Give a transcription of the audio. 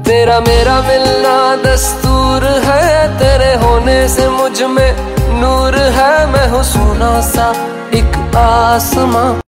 तेरा मेरा मिलना दस्तूर है, तेरे होने से मुझ में नूर है। मैं हूँ सोना सा एक आसमां।